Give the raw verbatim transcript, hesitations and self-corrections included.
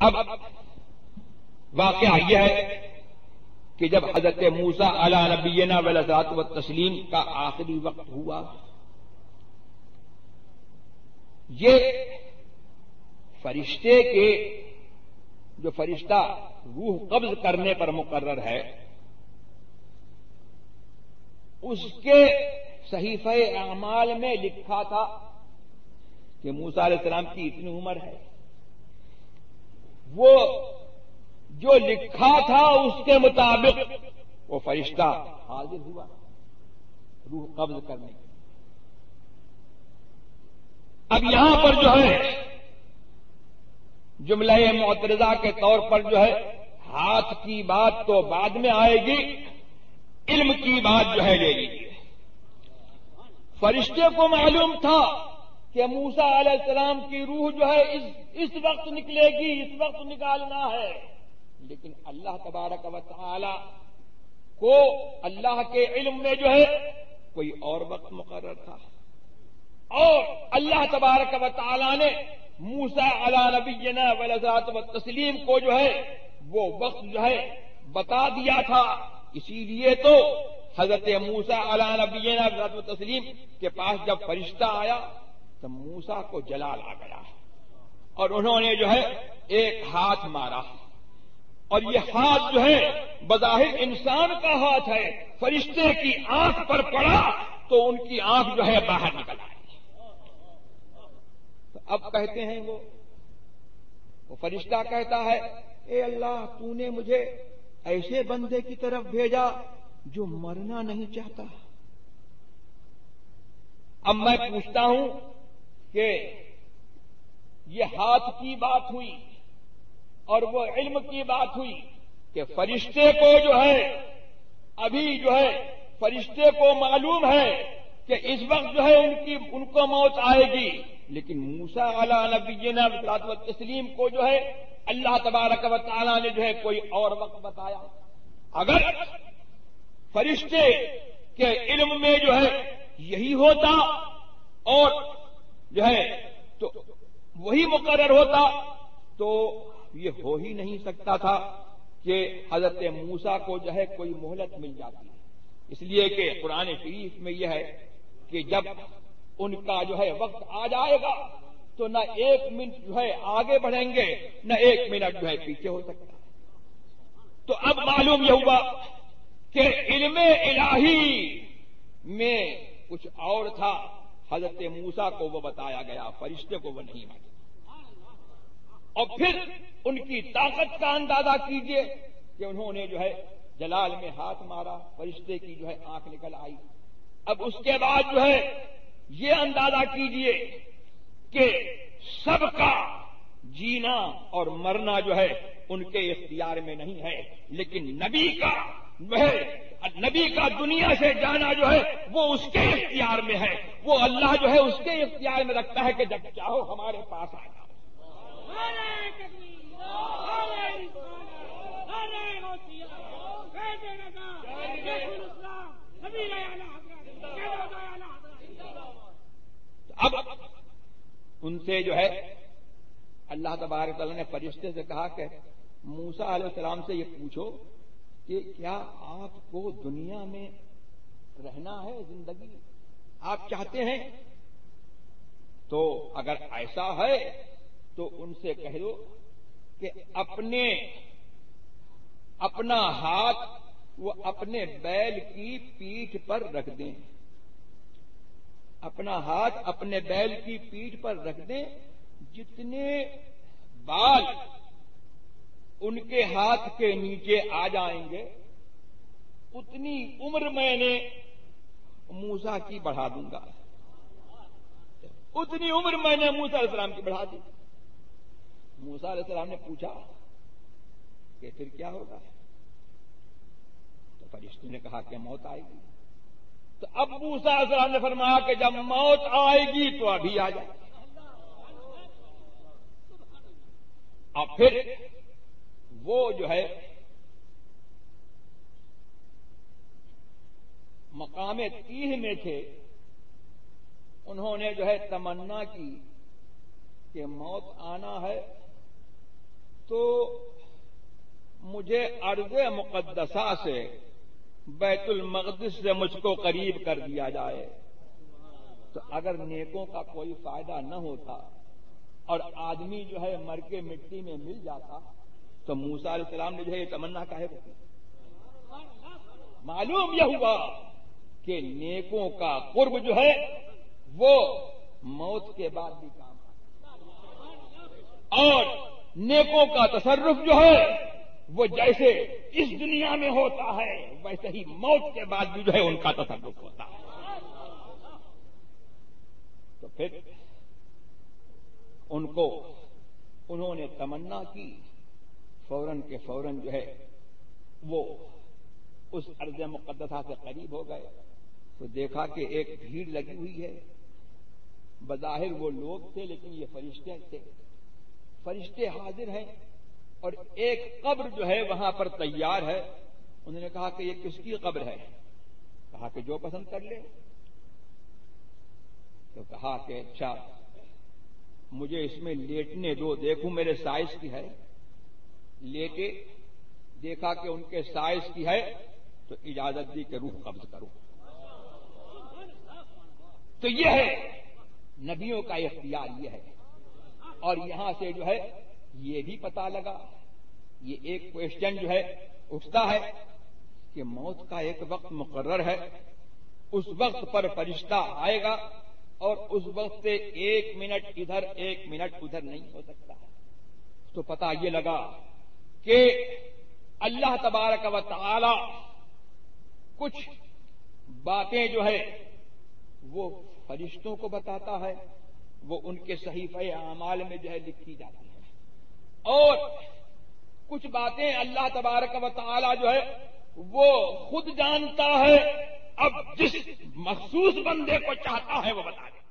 اب واقعہ یہ ہے کہ جب حضرت موسیٰ علی نبینا والصلاۃ والتسلیم کا آخری وقت ہوا، یہ فرشتے کے جو فرشتہ روح قبض کرنے پر مقرر ہے، اس کے صحیفہ اعمال میں لکھا تھا کہ موسیٰ علیہ السلام کی اتنی عمر ہے۔ وہ جو لکھا تھا اس کے مطابق وہ فرشتہ حاضر ہوا روح قبض کرنے کے۔ اب یہاں پر جو ہے جملہ معترضہ کے طور پر جو ہے ہاتھ کی بات تو بعد میں آئے گی، علم کی بات جو ہے لے لیجیے۔ فرشتے کو معلوم تھا کہ موسیٰ علیہ السلام کی روح جو ہے اس, اس وقت نکلے گی، اس وقت نکالنا ہے، لیکن اللہ تبارک و تعالی کو اللہ کے علم میں جو ہے کوئی اور وقت مقرر تھا، اور اللہ تبارک و تعالی نے موسیٰ علی نبینا والصلاۃ والتسلیم کو جو ہے وہ وقت جو ہے بتا دیا تھا۔ اسی لیے تو حضرت موسیٰ علی نبینا والصلاۃ والتسلیم کے پاس جب فرشتہ آیا تو موسیٰ کو جلال آ گیا اور انہوں نے جو ہے ایک ہاتھ مارا، اور یہ ہاتھ جو ہے بظاہر انسان کا ہاتھ ہے، فرشتے کی آنکھ پر پڑا تو ان کی آنکھ جو ہے باہر نکل آئی۔ تو اب کہتے ہیں وہ وہ فرشتہ کہتا ہے، اے اللہ تو نے مجھے ایسے بندے کی طرف بھیجا جو مرنا نہیں چاہتا۔ اب میں پوچھتا ہوں کہ یہ ہاتھ کی بات ہوئی اور وہ علم کی بات ہوئی کہ فرشتے کو جو ہے ابھی جو ہے فرشتے کو معلوم ہے کہ اس وقت جو ہے ان کی ان کو موت آئے گی، لیکن موسیٰ علی نبینا والصلاۃ والتسلیم کو جو ہے اللہ تبارک و تعالی نے جو ہے کوئی اور وقت بتایا۔ اگر فرشتے کے علم میں جو ہے یہی ہوتا اور جو ہے تو وہی مقرر ہوتا تو یہ ہو ہی نہیں سکتا تھا کہ حضرت موسیٰ کو جو ہے کوئی مہلت مل جاتی، اس لیے کہ قرآن شریف میں یہ ہے کہ جب ان کا جو ہے وقت آ جائے گا تو نہ ایک منٹ جو ہے آگے بڑھیں گے نہ ایک منٹ جو ہے پیچھے ہو سکتا ہے۔ تو اب معلوم یہ ہوا کہ علم الہی میں کچھ اور تھا، حضرت موسیٰ کو وہ بتایا گیا، فرشتے کو وہ نہیں معلوم۔ اور پھر ان کی طاقت کا اندازہ کیجئے کہ انہوں نے جو ہے جلال میں ہاتھ مارا، فرشتے کی جو ہے آنکھ نکل آئی۔ اب اس کے بعد جو ہے یہ اندازہ کیجئے کہ سب کا جینا اور مرنا جو ہے ان کے اختیار میں نہیں ہے، لیکن نبی کا وہ نبی کا دنیا سے جانا جو ہے وہ اس کے اختیار میں ہے، وہ اللہ جو ہے اس کے اختیار میں رکھتا ہے کہ جب چاہو ہمارے پاس آ جاؤ۔ اب ان سے جو ہے اللہ تبارک تعالیٰ نے فرشتے سے کہا کہ موسیٰ علیہ السلام سے یہ پوچھو کہ کیا آپ کو دنیا میں رہنا ہے، زندگی آپ چاہتے ہیں؟ تو اگر ایسا ہے تو ان سے کہہ دو کہ اپنے اپنا ہاتھ وہ اپنے بیل کی پیٹھ پر رکھ دیں، اپنا ہاتھ اپنے بیل کی پیٹھ پر رکھ دیں، جتنے بال ان کے ہاتھ کے نیچے آ جائیں گے اتنی عمر میں نے موسیٰ کی بڑھا دوں گا، اتنی عمر میں نے موسیٰ علیہ السلام کی بڑھا دی۔ موسیٰ علیہ السلام نے پوچھا کہ پھر کیا ہوگا؟ تو فرشتے نے کہا کہ موت آئے گی۔ تو اب موسیٰ علیہ السلام نے فرمایا کہ جب موت آئے گی تو ابھی آ جائے۔ اب پھر وہ جو ہے مقام تیہ میں تھے، انہوں نے جو ہے تمنا کی کہ موت آنا ہے تو مجھے ارض مقدسہ سے بیت المقدس سے مجھ کو قریب کر دیا جائے. تو اگر نیکوں کا کوئی فائدہ نہ ہوتا اور آدمی جو ہے مر کے مٹی میں مل جاتا تو موسیٰ علیہ السلام نے جو ہے یہ تمنا کاہے کو کی؟ معلوم یہ ہوا کہ نیکوں کا قرب جو ہے وہ موت کے بعد بھی کام آتا، اور نیکوں کا تصرف جو ہے وہ جیسے اس دنیا میں ہوتا ہے ویسے ہی موت کے بعد بھی جو ہے ان کا تصرف ہوتا ہے. تو پھر ان کو انہوں نے تمنا کی، فوراً کے فوراً جو ہے وہ اس ارض مقدسہ سے قریب ہو گئے. تو دیکھا کہ ایک بھیڑ لگی ہوئی ہے، بظاہر وہ لوگ تھے لیکن یہ فرشتے تھے. فرشتے حاضر ہیں اور ایک قبر جو ہے وہاں پر تیار ہے. انہوں نے کہا کہ یہ کس کی قبر ہے؟ کہا کہ جو پسند کر لے. تو کہا کہ اچھا مجھے اس میں لیٹنے دو، دیکھوں میرے سائز کی ہے. لیٹے، دیکھا کہ ان کے سائز کی ہے تو اجازت دی کہ روح قبض کرو. تو یہ ہے نبیوں کا اختیار، یہ ہے. اور یہاں سے جو ہے یہ بھی پتا لگا، یہ ایک کوشچن جو ہے اٹھتا ہے کہ موت کا ایک وقت مقرر ہے، اس وقت پر فرشتہ آئے گا اور اس وقت سے ایک منٹ ادھر ایک منٹ ادھر نہیں ہو سکتا. تو پتا یہ لگا کہ اللہ تبارک و تعالی کچھ باتیں جو ہے وہ فرشتوں کو بتاتا ہے، وہ ان کے صحیفہ اعمال میں جو ہے لکھی جاتی ہیں، اور کچھ باتیں اللہ تبارک و تعالی جو ہے وہ خود جانتا ہے. اب جس مخصوص بندے کو چاہتا ہے وہ بتا دے.